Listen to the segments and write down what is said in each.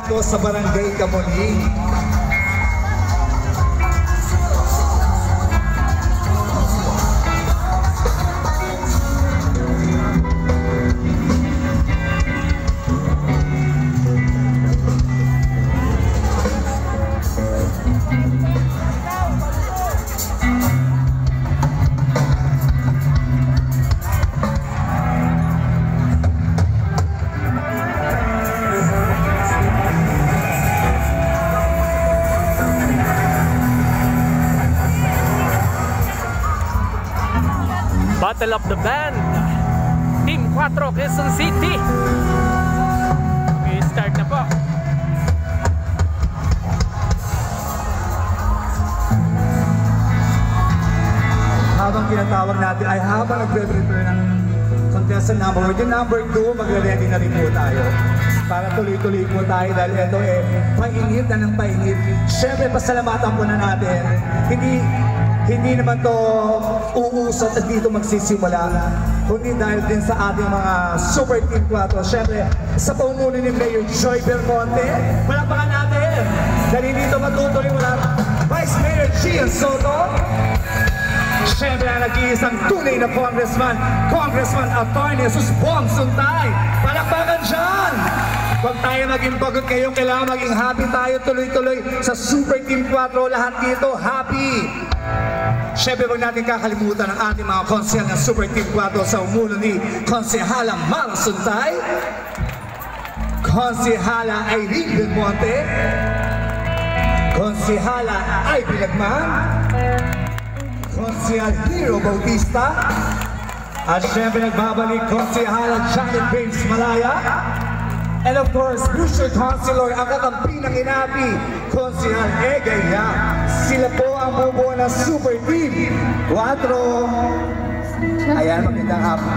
Ito sa Barangay Kamuning. Battle of the Band, Team 4 Quezon City. Okay, start na po. Habang tinatawag natin ay habang nagre-prepare ng contestant number 1, yung number 2, magre-ready na rin po tayo. Para tuloy-tuloy po tayo dahil ito painit na ng painit. Siyempre, pasalamatan po na natin. Hindi naman to uusot at dito magsisimula. Kundi dahil din sa ating mga Super Team 4. Siyempre, sa paumuno ni Mayor Joy Belmonte, palapakan natin. Dahil dito matutuloy mula Vice Mayor Gian Soto. Siyempre, ang nag-iisang tunay na Congressman Attorney Jesus Bong Suntay. Palakpakan dyan! Huwag tayo maging pagod kayong kailangan maging happy tayo tuloy-tuloy sa Super Team 4. Lahat dito, happy! Siyempre, huwag natin kakalimutan ang ating mga konsehal ng Super Team 4 sa umulo ni Konsehala Mar Suntay, Konsehala Irene Belmonte, Konsehala Ivy Lagman, Konsehal Hero Bautista, at siyempre nagbabalik Konsehala Janet Bates Malaya, and of course, Future Councilor, ang kakampi ng inapi, Konsehal Egaya. Sila po ang bubuo ng Super Team 4. Ayan, magandang hapon.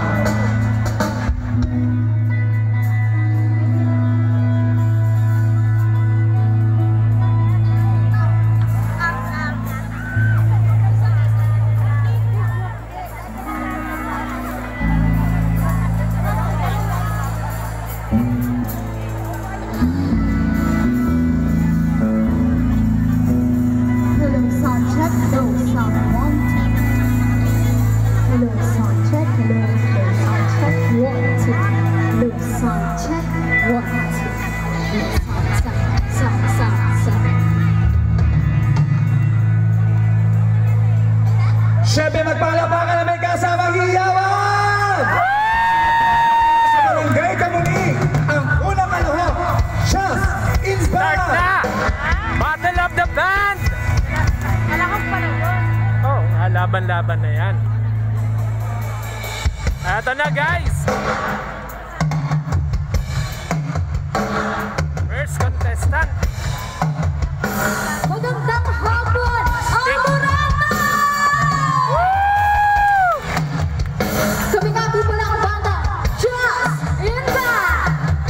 Siyempre, magpalapakan na may kasamang hiyawan! Sa Barangay Kamuning, ang unang kaluhok, just inbound! Start na! Battle of the Band! Malakas pala yun. Oh, laban-laban na yan. Eto na, guys! First contestant. Magandang hapon! Amurata! Kami nga po pala ang banda, Just Inbound!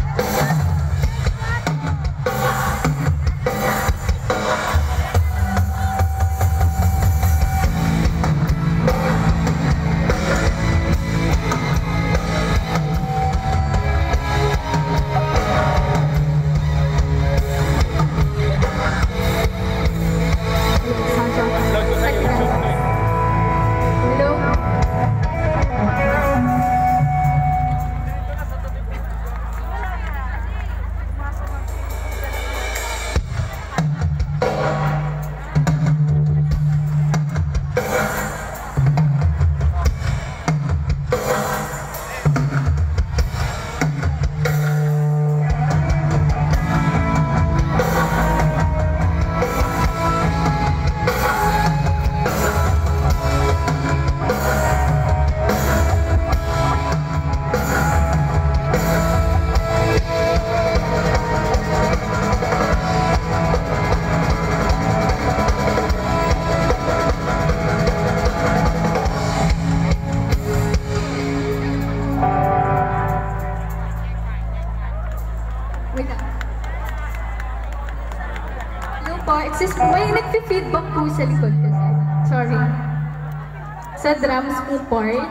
May nagpi-feedback po sa likod kasi. Sorry. Sa drums po part.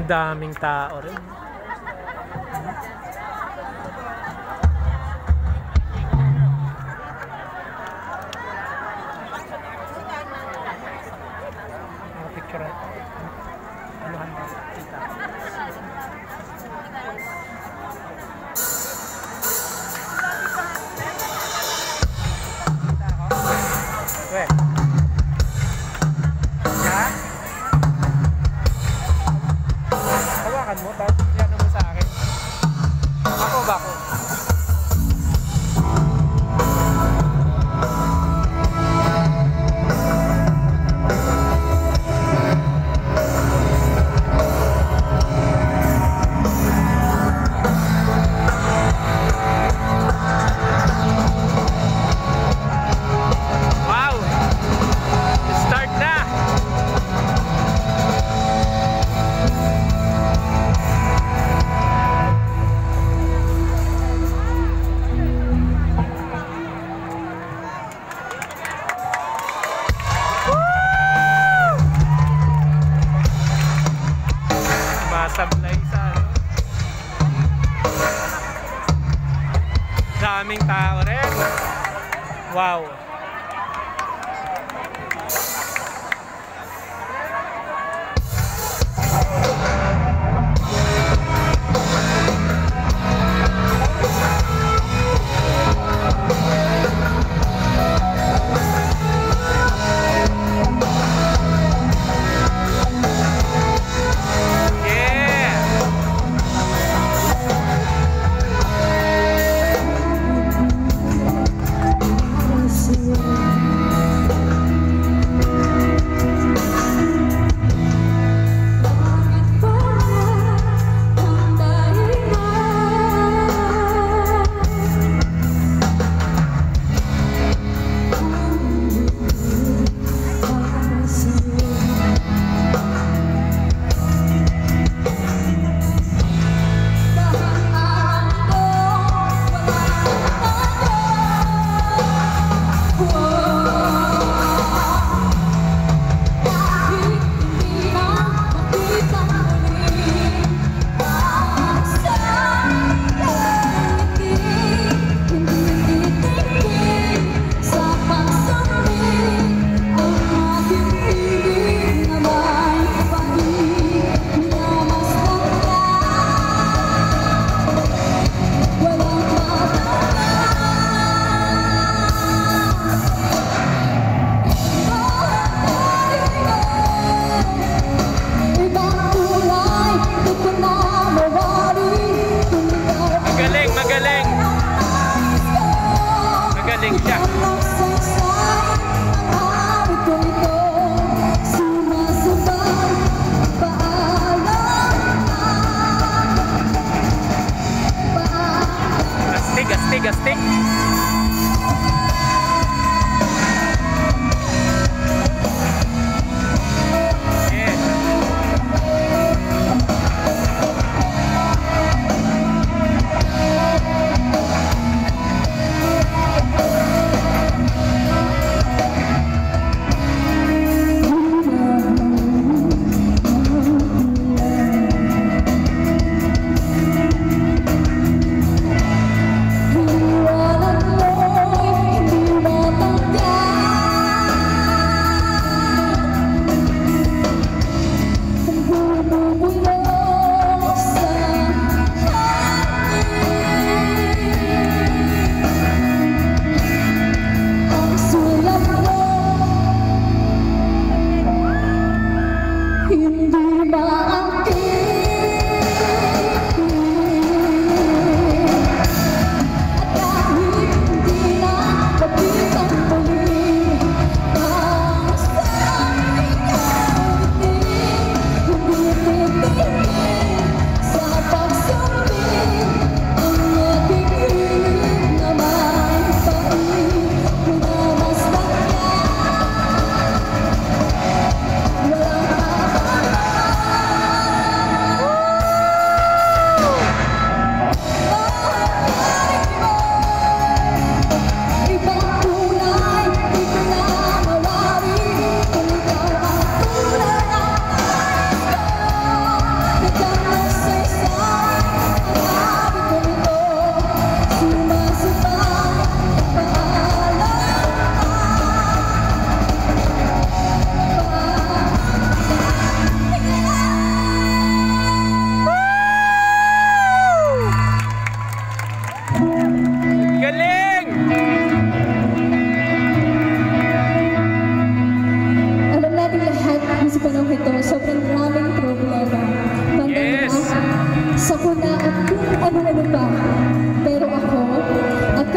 Ang daming tao rin. Mga picture. Anuhan ba? Kita. Weh. Ha? Hawakan mo, tapos yan mo sa akin. Ako ba ako? Wow! Start na! Masablay sa ano. Daming tao rin. Wow. Yeah.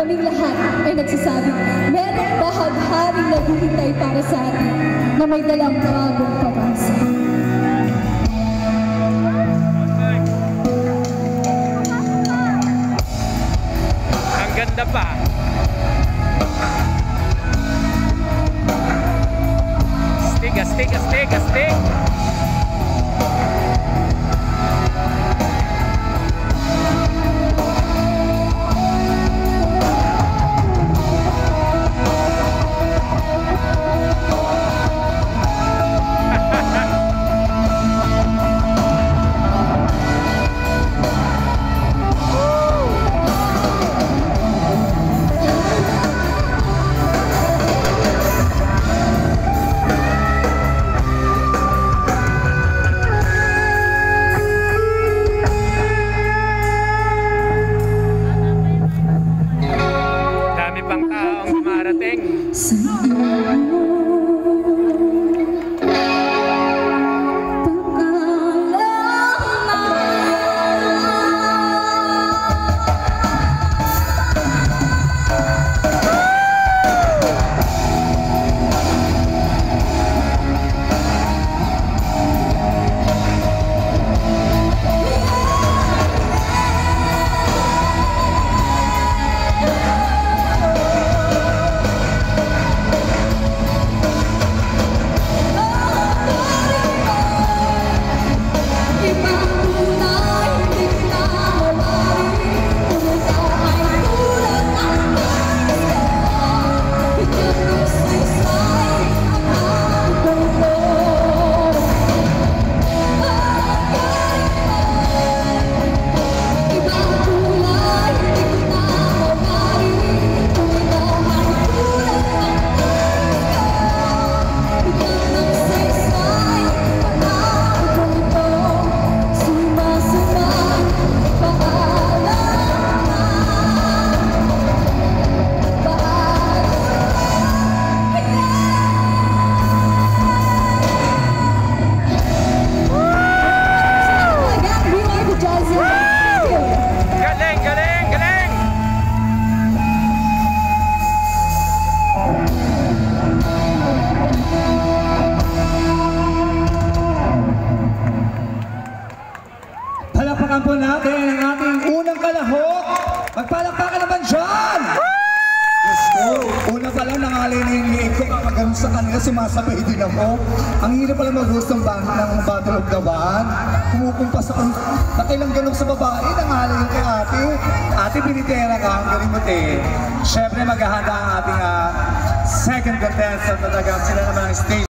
kaming lahat ay nagsasabi, merong bahagharing naghihintay para sa atin na may dalang bagong pag-asa. Ang ganda pa. Astig, astig, astig, astig. Dami pang taong dumarating. Galing, galing, galing. Palakpakan po natin ang ating unang kalahok. Magpalakpakan naman dyan! Yes po, una pa lang nangalay na yung liig ko kapag ganun sa kanila sumasabay din ako. Ang hirap pala mag-host ng Battle of the Band. Kumukumpas ako, nakilang ganun sa babae, nangalay yung kay ate. Ate, pinitera ka, ang galing mo te. Siyempre maghahanda ang ating second contestant, talagang sila naman ang stage.